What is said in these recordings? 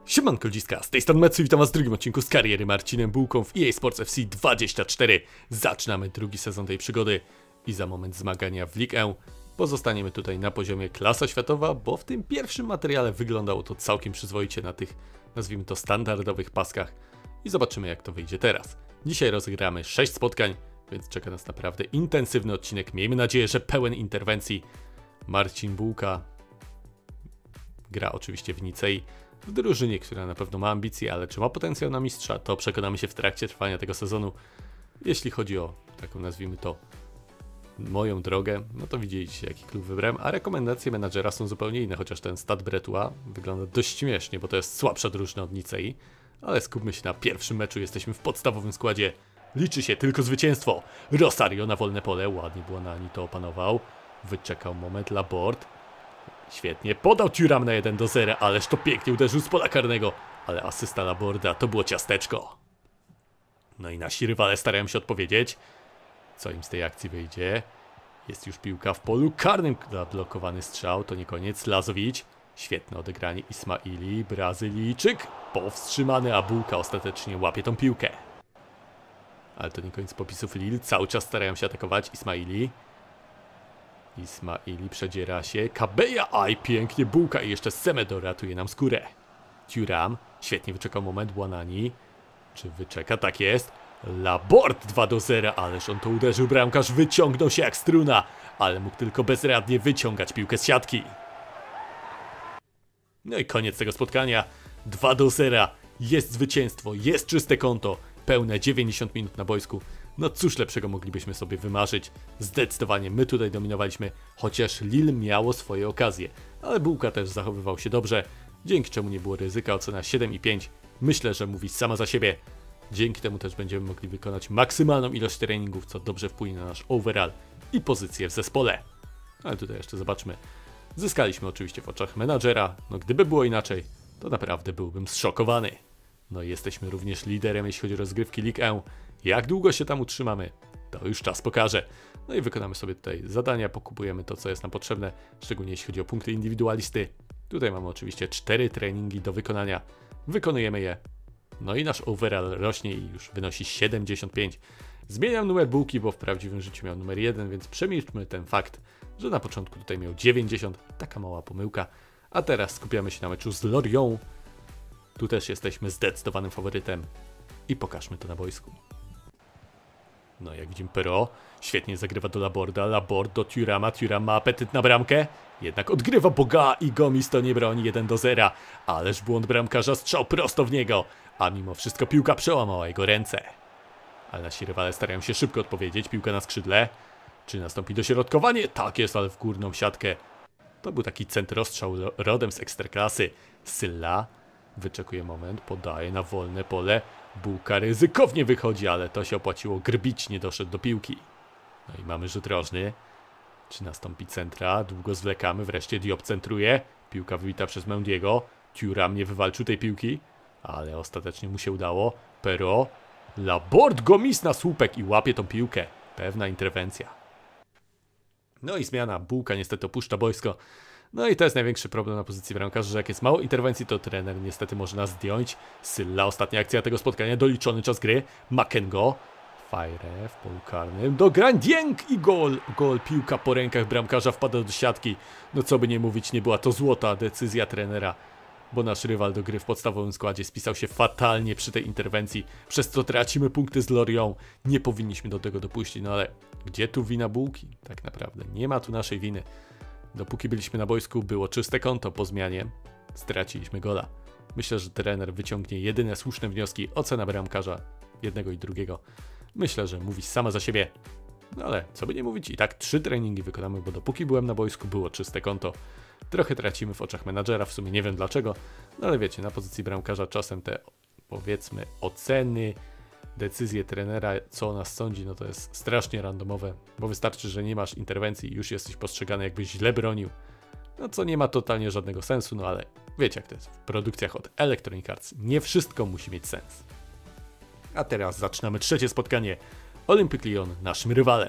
Siemanko ludziska, z tej strony Metsu, witam was w drugim odcinku z kariery Marcinem Bułką w EA Sports FC 24. Zaczynamy drugi sezon tej przygody i za moment zmagania w League E. Pozostaniemy tutaj na poziomie klasa światowa, bo w tym pierwszym materiale wyglądało to całkiem przyzwoicie na tych, nazwijmy to, standardowych paskach i zobaczymy jak to wyjdzie teraz. Dzisiaj rozegramy 6 spotkań, więc czeka nas naprawdę intensywny odcinek, miejmy nadzieję, że pełen interwencji. Marcin Bułka gra oczywiście w Nicei, w drużynie, która na pewno ma ambicje, ale czy ma potencjał na mistrza, to przekonamy się w trakcie trwania tego sezonu. Jeśli chodzi o taką, nazwijmy to, moją drogę, no to widzieliście jaki klub wybrałem, a rekomendacje menadżera są zupełnie inne, chociaż ten Stade Brestois wygląda dość śmiesznie, bo to jest słabsza drużyna od Nicei, ale skupmy się na pierwszym meczu, jesteśmy w podstawowym składzie, liczy się tylko zwycięstwo. Rosario na wolne pole, ładnie Buonani to opanował, wyczekał moment Laborde. Świetnie, podał Thuram na 1-0, ależ to pięknie uderzył z pola karnego, ale asysta Laborda to było ciasteczko. No i nasi rywale starają się odpowiedzieć, co im z tej akcji wyjdzie. Jest już piłka w polu karnym, zablokowany strzał, to nie koniec, Lazovic, świetne odegranie Ismaili, Brazylijczyk, powstrzymany, a Bułka ostatecznie łapie tą piłkę. Ale to nie koniec popisów Lille, cały czas starają się atakować Ismaili przedziera się, Kabeja, aj pięknie, Bułka i jeszcze Semedo ratuje nam skórę. Thuram, świetnie wyczekał moment, Buonani, czy wyczeka, tak jest, Laborde 2-0, ależ on to uderzył, bramkarz wyciągnął się jak struna, ale mógł tylko bezradnie wyciągać piłkę z siatki. No i koniec tego spotkania, 2-0, jest zwycięstwo, jest czyste konto, pełne 90 minut na boisku. No cóż lepszego moglibyśmy sobie wymarzyć. Zdecydowanie my tutaj dominowaliśmy, chociaż Lille miało swoje okazje. Ale Bułka też zachowywał się dobrze, dzięki czemu nie było ryzyka, ocena 7,5. Myślę, że mówi sama za siebie. Dzięki temu też będziemy mogli wykonać maksymalną ilość treningów, co dobrze wpłynie na nasz overall i pozycję w zespole. Ale tutaj jeszcze zobaczmy. Zyskaliśmy oczywiście w oczach menadżera, no gdyby było inaczej, to naprawdę byłbym zszokowany. No i jesteśmy również liderem, jeśli chodzi o rozgrywki League E. Jak długo się tam utrzymamy, to już czas pokaże. No i wykonamy sobie tutaj zadania, pokupujemy to, co jest nam potrzebne, szczególnie jeśli chodzi o punkty indywidualisty. Tutaj mamy oczywiście 4 treningi do wykonania, wykonujemy je. No i nasz overall rośnie i już wynosi 75. Zmieniam numer Bułki, bo w prawdziwym życiu miał numer 1, więc przemilczmy ten fakt, że na początku tutaj miał 90, taka mała pomyłka. A teraz skupiamy się na meczu z Lorient. Tu też jesteśmy zdecydowanym faworytem i pokażmy to na boisku. No jak widzimy, Perraud świetnie zagrywa do Laborda, Laborde do Thurama, Thuram ma apetyt na bramkę, jednak odgrywa Boga i Gomis to nie broni, 1-0, ależ błąd bramkarza, strzał prosto w niego, a mimo wszystko piłka przełamała jego ręce. Ale nasi rywale starają się szybko odpowiedzieć, piłka na skrzydle, czy nastąpi dośrodkowanie? Tak jest, ale w górną siatkę. To był taki centrostrzał rodem z Ekstraklasy. Sylla wyczekuje moment, podaje na wolne pole. Bułka ryzykownie wychodzi, ale to się opłaciło. Grbić nie doszedł do piłki. No i mamy rzut rożny. Czy nastąpi centra? Długo zwlekamy. Wreszcie Diop centruje. Piłka wybita przez Mendiego. Thuram nie wywalczył tej piłki, ale ostatecznie mu się udało. Perraud. Laborde, Gomis na słupek i łapie tą piłkę. Pewna interwencja. No i zmiana. Bułka niestety opuszcza boisko. No i to jest największy problem na pozycji bramkarza, że jak jest mało interwencji, to trener niestety może nas zdjąć. Sylla, ostatnia akcja tego spotkania, doliczony czas gry. Makengo, Fajre w polu karnym, do Dieng i gol. Gol, piłka po rękach bramkarza wpada do siatki. No co by nie mówić, nie była to złota decyzja trenera, bo nasz rywal do gry w podstawowym składzie spisał się fatalnie przy tej interwencji, przez co tracimy punkty z Lorient. Nie powinniśmy do tego dopuścić, no ale gdzie tu wina Bułki? Tak naprawdę nie ma tu naszej winy. Dopóki byliśmy na boisku, było czyste konto, po zmianie straciliśmy gola. Myślę, że trener wyciągnie jedyne słuszne wnioski, ocena bramkarza jednego i drugiego. Myślę, że mówi sama za siebie, no ale co by nie mówić, i tak 3 treningi wykonamy, bo dopóki byłem na boisku, było czyste konto. Trochę tracimy w oczach menadżera, w sumie nie wiem dlaczego, no ale wiecie, na pozycji bramkarza czasem te, powiedzmy, oceny, decyzje trenera, co o nas sądzi, no to jest strasznie randomowe, bo wystarczy, że nie masz interwencji i już jesteś postrzegany, jakbyś źle bronił. No co nie ma totalnie żadnego sensu, no ale wiecie jak to jest w produkcjach od Electronic Arts, nie wszystko musi mieć sens. A teraz zaczynamy trzecie spotkanie. Olympique Lyon naszym rywalem.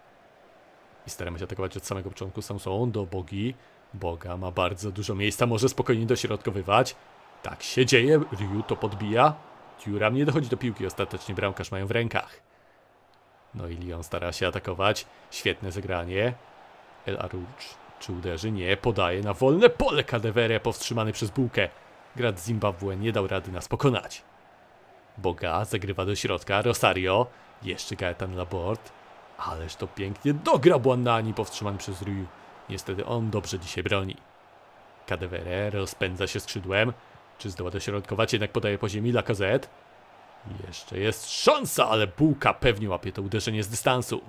I staramy się atakować od samego początku. Samson do Bogi. Boga ma bardzo dużo miejsca, może spokojnie dośrodkowywać. Tak się dzieje, Ryu to podbija. Thuram nie dochodzi do piłki, ostatecznie bramkarz mają w rękach. No i Lyon stara się atakować. Świetne zagranie. El Arouch, czy uderzy? Nie, podaje na wolne pole. Kadewere powstrzymany przez bułkę. Gracz Zimbabwe nie dał rady nas pokonać. Boga zagrywa do środka. Rosario. Jeszcze Gaetan Laborde. Ależ to pięknie dograł Błannani, powstrzymany przez Ryu. Niestety on dobrze dzisiaj broni. Kadewere rozpędza się skrzydłem. Czy zdoła dośrodkować? Jednak podaje po ziemi Lacazette. Jeszcze jest szansa, ale bułka pewnie łapie to uderzenie z dystansu.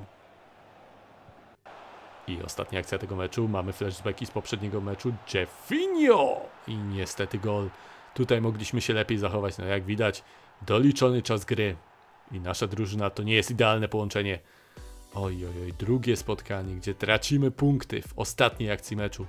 I ostatnia akcja tego meczu. Mamy flashbacki z poprzedniego meczu. Jeffinho! I niestety gol. Tutaj mogliśmy się lepiej zachować. No jak widać, doliczony czas gry. I nasza drużyna to nie jest idealne połączenie. Oj, drugie spotkanie, gdzie tracimy punkty w ostatniej akcji meczu.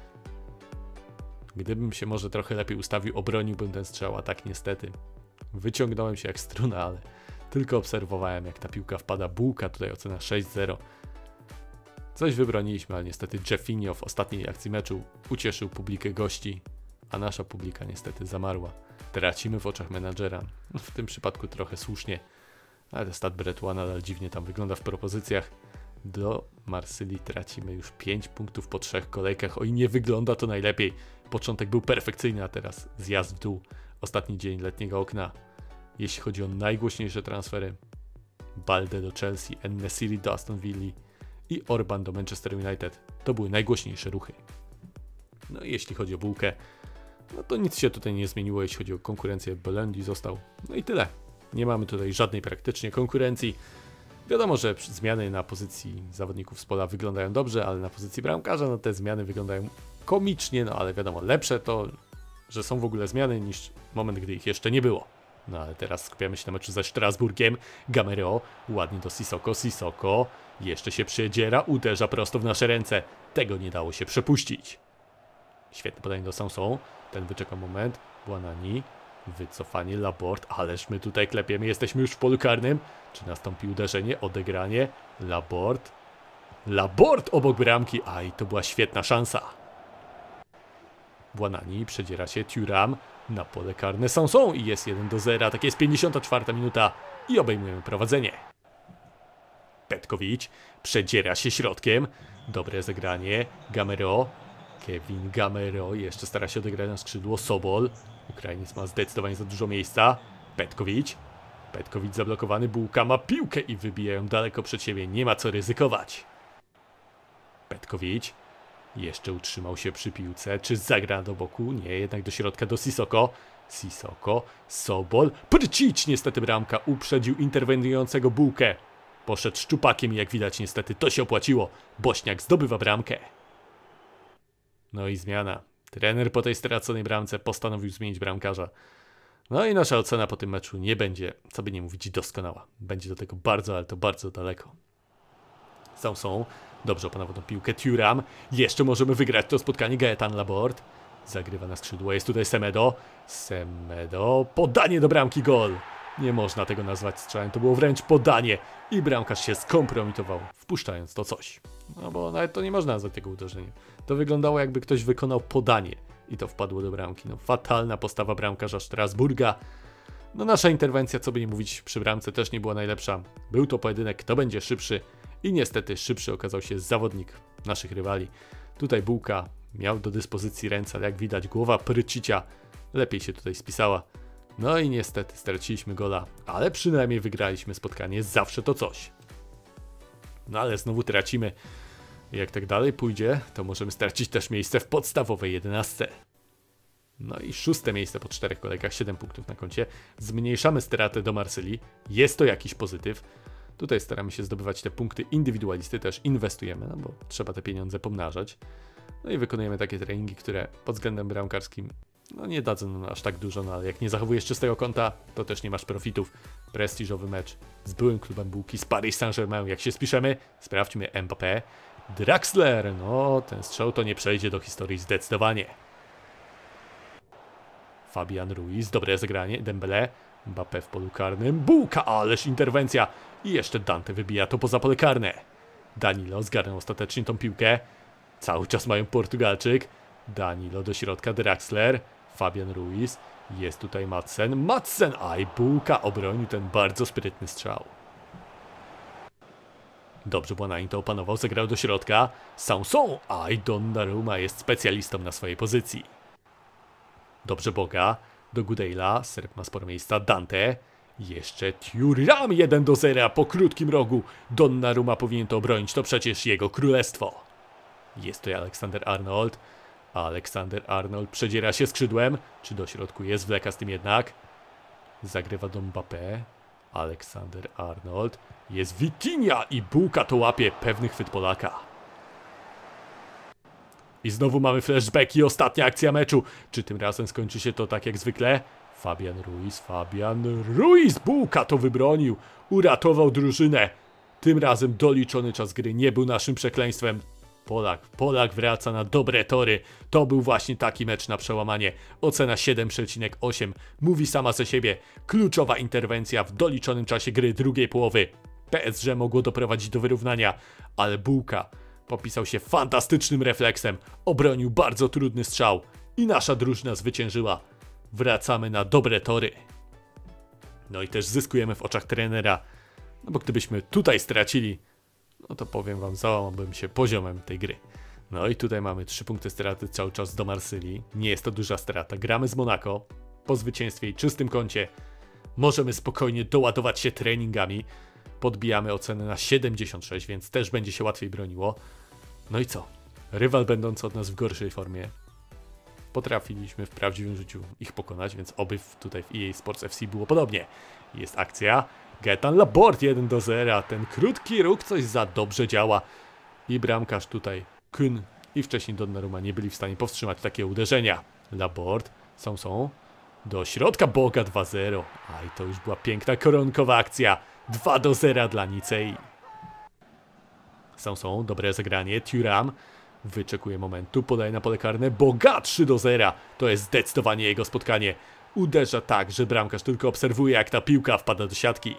Gdybym się może trochę lepiej ustawił, obroniłbym ten strzał, a tak niestety. Wyciągnąłem się jak struna, ale tylko obserwowałem, jak ta piłka wpada. Bułka, tutaj ocena 6-0. Coś wybroniliśmy, ale niestety Jeffinho w ostatniej akcji meczu ucieszył publikę gości, a nasza publika niestety zamarła. Tracimy w oczach menadżera. W tym przypadku trochę słusznie, ale Stade Bretouan nadal dziwnie tam wygląda w propozycjach. Do Marsylii tracimy już 5 punktów po 3 kolejkach. Oj, nie wygląda to najlepiej. Początek był perfekcyjny, a teraz zjazd w dół. Ostatni dzień letniego okna. Jeśli chodzi o najgłośniejsze transfery, Balde do Chelsea, En-Nesyri do Aston Villa i Orban do Manchester United. To były najgłośniejsze ruchy. No i jeśli chodzi o bułkę, no to nic się tutaj nie zmieniło, jeśli chodzi o konkurencję. Belendi został. No i tyle. Nie mamy tutaj żadnej praktycznie konkurencji. Wiadomo, że zmiany na pozycji zawodników z pola wyglądają dobrze, ale na pozycji bramkarza no te zmiany wyglądają komicznie, no ale wiadomo, lepsze to, że są w ogóle zmiany niż moment, gdy ich jeszcze nie było. No ale teraz skupiamy się na meczu ze Strasburgiem. Gamero ładnie do Sissoko jeszcze się przedziera, uderza prosto w nasze ręce. Tego nie dało się przepuścić. Świetne podanie do Sanson. Ten wyczekał moment. Błannani. Wycofanie Laborde. Ależ my tutaj klepiemy. Jesteśmy już w polu karnym. Czy nastąpi uderzenie? Odegranie. Laborde. Laborde obok bramki. Aj, to była świetna szansa. Błannani przedziera się. Thuram na pole karne. Sanson i jest 1-0. Tak jest 54 minuta i obejmujemy prowadzenie. Petkowicz przedziera się środkiem. Dobre zagranie. Gamero. Kevin Gamero jeszcze stara się odegrać na skrzydło. Sobol. Ukrainiec ma zdecydowanie za dużo miejsca. Petkowicz. Petkowicz zablokowany. Bułka ma piłkę i wybija ją daleko przed siebie. Nie ma co ryzykować. Petkowicz. Jeszcze utrzymał się przy piłce. Czy zagra do boku? Nie, jednak do środka do Sissoko. Sobol. Prcić, niestety bramka uprzedził interweniującego Bułkę. Poszedł szczupakiem i jak widać niestety to się opłaciło. Bośniak zdobywa bramkę. No i zmiana. Trener po tej straconej bramce postanowił zmienić bramkarza. No i nasza ocena po tym meczu nie będzie, co by nie mówić, doskonała. Będzie do tego bardzo, ale to bardzo daleko. Sanson. Dobrze opanował tą piłkę. Thuram. Jeszcze możemy wygrać to spotkanie. Gaetan Laborde. Zagrywa na skrzydło. Jest tutaj Semedo. Podanie do bramki. Gol. Nie można tego nazwać strzałem. To było wręcz podanie. I bramkarz się skompromitował, wpuszczając to coś. No bo nawet to nie można nazwać tego uderzeniem. To wyglądało, jakby ktoś wykonał podanie i to wpadło do bramki. No fatalna postawa bramkarza Strasburga. No nasza interwencja, co by nie mówić, przy bramce też nie była najlepsza. Był to pojedynek, kto będzie szybszy. I niestety szybszy okazał się zawodnik naszych rywali. Tutaj Bułka miał do dyspozycji ręce, ale jak widać głowa Prycicia lepiej się tutaj spisała. No i niestety straciliśmy gola, ale przynajmniej wygraliśmy spotkanie, zawsze to coś. No ale znowu tracimy. Jak tak dalej pójdzie, to możemy stracić też miejsce w podstawowej 11. No i 6. miejsce po 4 kolejkach, 7 punktów na koncie. Zmniejszamy stratę do Marsylii, jest to jakiś pozytyw. Tutaj staramy się zdobywać te punkty indywidualisty, też inwestujemy, no bo trzeba te pieniądze pomnażać. No i wykonujemy takie treningi, które pod względem bramkarskim no nie dadzą nam aż tak dużo, no ale jak nie zachowujesz czystego konta, to też nie masz profitów. Prestiżowy mecz z byłym klubem Bułki, z Paris Saint-Germain. Jak się spiszemy, sprawdźmy Mbappé. Draxler, no ten strzał to nie przejdzie do historii zdecydowanie. Fabian Ruiz, dobre zagranie, Dembélé. Mbappé w polu karnym, Bułka, ależ interwencja. I jeszcze Dante wybija to poza pole karne. Danilo zgarnął ostatecznie tą piłkę. Cały czas mają Portugalczyk. Danilo do środka, Draxler. Fabian Ruiz. Jest tutaj Madsen, aj bułka obronił ten bardzo sprytny strzał. Dobrze Błanain to opanował, zagrał do środka. Sanson, aj Donnarumma jest specjalistą na swojej pozycji. Dobrze Boga, do Goodale'a, Serb ma sporo miejsca, Dante. Jeszcze Thuram 1-0 po krótkim rogu. Donnarumma powinien to obronić, to przecież jego królestwo. Jest tutaj Alexander-Arnold. Alexander-Arnold przedziera się skrzydłem. Czy do środku jest? Wleka z tym jednak. Zagrywa do Mbappé. Alexander-Arnold. Jest Vitinha i bułka to łapie. Pewny chwyt Polaka. I znowu mamy flashback i ostatnia akcja meczu. Czy tym razem skończy się to tak jak zwykle? Fabian Ruiz, bułka to wybronił. Uratował drużynę. Tym razem doliczony czas gry nie był naszym przekleństwem. Polak wraca na dobre tory. To był właśnie taki mecz na przełamanie. Ocena 7,8. Mówi sama ze siebie. Kluczowa interwencja w doliczonym czasie gry drugiej połowy. PSG mogło doprowadzić do wyrównania, ale bułka popisał się fantastycznym refleksem. Obronił bardzo trudny strzał i nasza drużyna zwyciężyła. Wracamy na dobre tory. No i też zyskujemy w oczach trenera. No bo gdybyśmy tutaj stracili, no to powiem wam, załamałbym się poziomem tej gry. No i tutaj mamy 3 punkty straty cały czas do Marsylii. Nie jest to duża strata. Gramy z Monako. Po zwycięstwie i czystym koncie możemy spokojnie doładować się treningami. Podbijamy ocenę na 76, więc też będzie się łatwiej broniło. No i co? Rywal będący od nas w gorszej formie. Potrafiliśmy w prawdziwym życiu ich pokonać, więc oby tutaj w EA Sports FC było podobnie. Jest akcja. Gaetan Laborde 1-0. Ten krótki róg coś za dobrze działa. I bramkarz tutaj Kun i wcześniej Donnarumma nie byli w stanie powstrzymać takiego uderzenia. Laborde, Sanson, do środka Boga 2-0. Aj, to już była piękna koronkowa akcja. 2-0 dla Nicei. Sanson, dobre zagranie. Thuram wyczekuje momentu, podaje na pole karne. Boga 3-0. To jest zdecydowanie jego spotkanie. Uderza tak, że bramkarz tylko obserwuje, jak ta piłka wpada do siatki.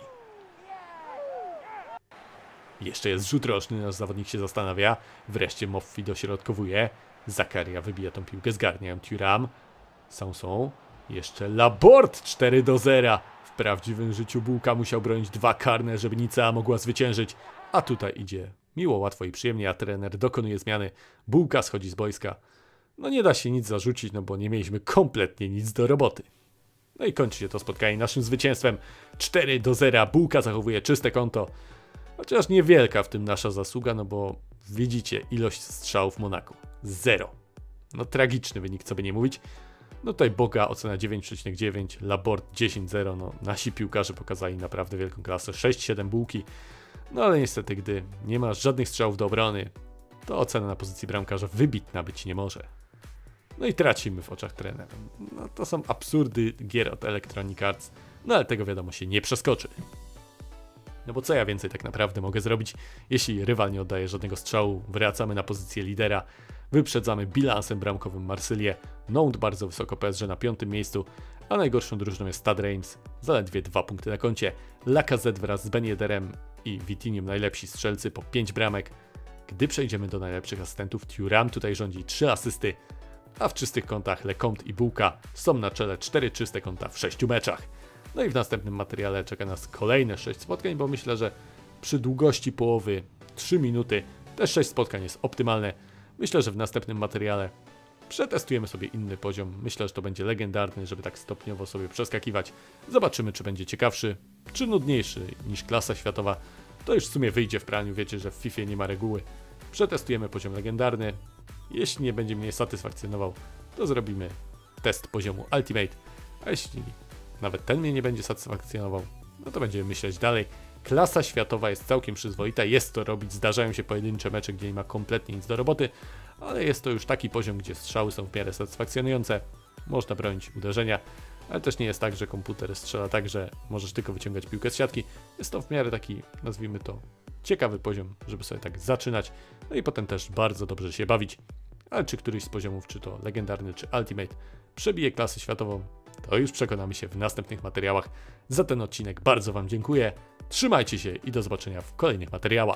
Jeszcze jest rzut roczny, nasz zawodnik się zastanawia. Wreszcie Moffi dośrodkowuje. Zakaria wybija tą piłkę, zgarniają Thuram. Sanson. Jeszcze Laborde 4-0. W prawdziwym życiu bułka musiał bronić 2 karne, żeby Nicea mogła zwyciężyć. A tutaj idzie miło, łatwo i przyjemnie, a trener dokonuje zmiany. Bułka schodzi z boiska. No nie da się nic zarzucić, no bo nie mieliśmy kompletnie nic do roboty. No i kończy się to spotkanie naszym zwycięstwem. 4-0. Bułka zachowuje czyste konto. Chociaż niewielka w tym nasza zasługa, no bo widzicie ilość strzałów Monaco. 0. No tragiczny wynik, co by nie mówić. No tutaj Boga ocena 9,9, Laborde 10,0. No nasi piłkarze pokazali naprawdę wielką klasę. 6-7 bułki. No ale niestety, gdy nie ma żadnych strzałów do obrony, to ocena na pozycji bramkarza wybitna być nie może. No i tracimy w oczach trenera. No to są absurdy gier od Electronic Arts, no ale tego wiadomo się nie przeskoczy. No bo co ja więcej tak naprawdę mogę zrobić, jeśli rywal nie oddaje żadnego strzału, wracamy na pozycję lidera, wyprzedzamy bilansem bramkowym Marsylię, Nantes bardzo wysoko, PSG na 5. miejscu, a najgorszą drużyną jest Stade Reims, zaledwie 2 punkty na koncie, Lacazette wraz z Ben Yedderem i Vitiniem najlepsi strzelcy po 5 bramek. Gdy przejdziemy do najlepszych asystentów, Thuram tutaj rządzi 3 asysty, a w czystych kątach Lecomte i Bułka są na czele 4 czyste konta w 6 meczach. No i w następnym materiale czeka nas kolejne 6 spotkań, bo myślę, że przy długości połowy 3 minuty te 6 spotkań jest optymalne. Myślę, że w następnym materiale przetestujemy sobie inny poziom. Myślę, że to będzie legendarny, żeby tak stopniowo sobie przeskakiwać. Zobaczymy, czy będzie ciekawszy, czy nudniejszy niż klasa światowa. To już w sumie wyjdzie w praniu, wiecie, że w FIFA nie ma reguły. Przetestujemy poziom legendarny. Jeśli nie będzie mnie satysfakcjonował, to zrobimy test poziomu Ultimate. A jeśli nawet ten mnie nie będzie satysfakcjonował, no to będziemy myśleć dalej. Klasa światowa jest całkiem przyzwoita, jest to robić, zdarzają się pojedyncze mecze, gdzie nie ma kompletnie nic do roboty, ale jest to już taki poziom, gdzie strzały są w miarę satysfakcjonujące, można bronić uderzenia, ale też nie jest tak, że komputer strzela tak, że możesz tylko wyciągać piłkę z siatki. Jest to w miarę taki, nazwijmy to, ciekawy poziom, żeby sobie tak zaczynać, no i potem też bardzo dobrze się bawić. Ale czy któryś z poziomów, czy to legendarny, czy Ultimate, przebije klasę światową, to już przekonamy się w następnych materiałach. Za ten odcinek bardzo wam dziękuję, trzymajcie się i do zobaczenia w kolejnych materiałach.